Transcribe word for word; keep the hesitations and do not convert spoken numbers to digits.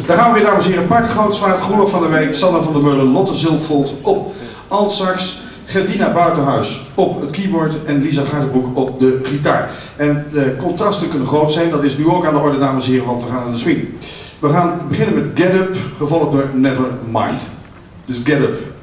daar gaan we weer, dames en heren. Bart Goudzwaard, Roelof van der Wijk, Sanne van der Meulen, Lotte Zilvold op altsax, Gerdina Buitenhuis op het keyboard en Lisa Gardebroek op de gitaar. En de contrasten kunnen groot zijn, dat is nu ook aan de orde, dames en heren, want we gaan aan de swing. We gaan beginnen met Get Up, gevolgd door Never Mind. Dus Get Up.